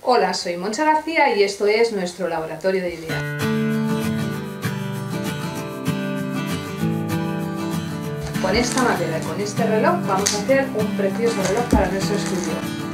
Hola, soy Montse García y esto es nuestro laboratorio de ideas. Con esta madera y con este reloj vamos a hacer un precioso reloj para nuestro estudio.